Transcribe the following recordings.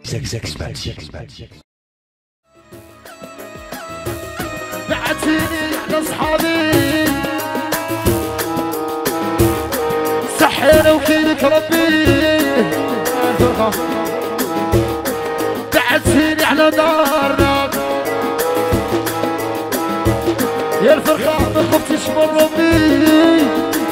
بعتيني على صحابي سحينا وكيلك ربي بعتيني على دارنا يا الفرخة ما خفتش من ربي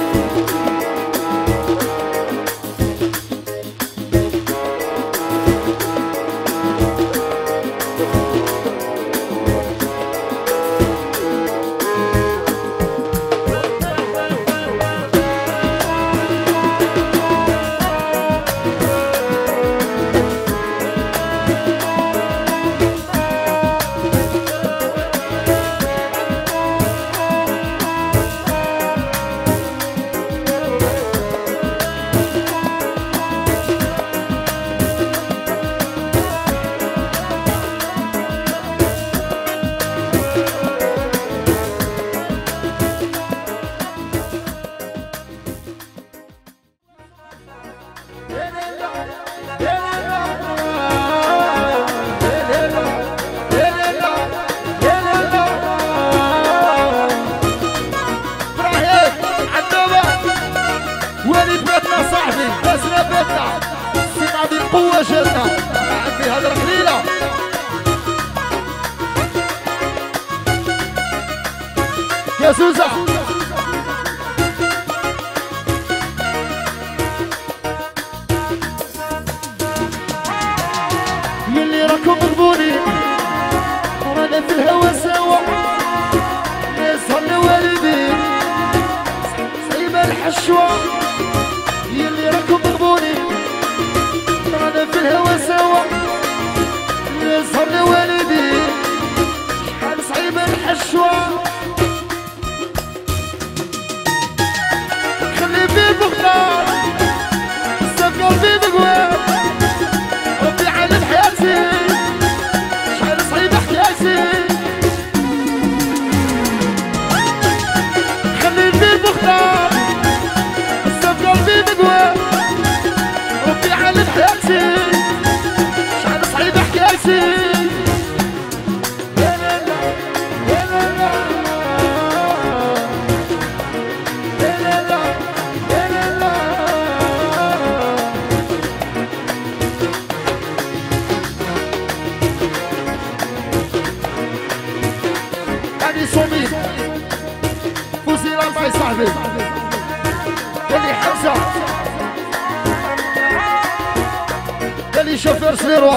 قوة جاتنا عندي هضرة قليلة يا سوزة يلي راكم غضبوني ورانا في الهوا سوا يسهر لوالدين سايبة الحشوة يلي راكم غضبوني رانا في الهوا سوا يسهر لوالدي شحال صعيبة الحشوة خلي في بغداد صف قلبي بقوام ربي عالم حياتي شحال صعيبة حكايتي خلي في بغداد صف قلبي بقوام ربي عالم حياتي شحال صعيبة حكايتي يعني صومين فوزي رافعي صاحبي قالي حمزة قالي شوفير سليروا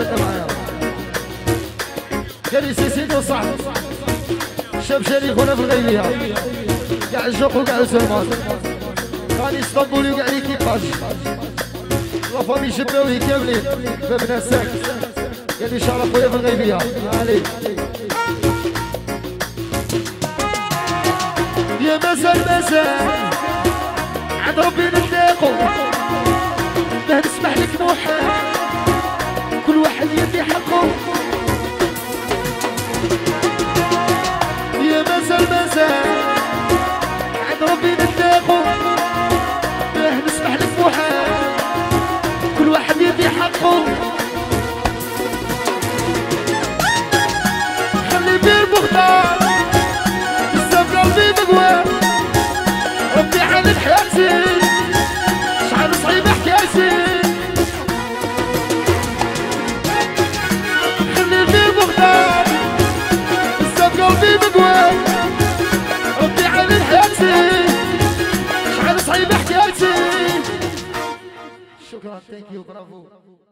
قالي سيسيدو صاحبي شاف شريك هنا في الغيبية قاع الجوق وقاع السلمان قال اسطنبول وقاع ليكيباج لا فامي جباوي كاملين بابنا ساك قالي شرف خويا في الغيبية علي يا مازال عند ربي نتلاقو باه نسمح لك موحد كل واحد يدي حقه يا مازال عند ربي نتلاقو باه نسمح لك موحد كل واحد يدي حقه خلي بيه مختار بزاف قلبي بقوى ربي عالم حياتي شحال صعيبة حكايتي خلي بيه مختار بزاف قلبي بقوى ربي عالم حياتي شحال صعيبة حكايتي شكرا ثانك يو برافو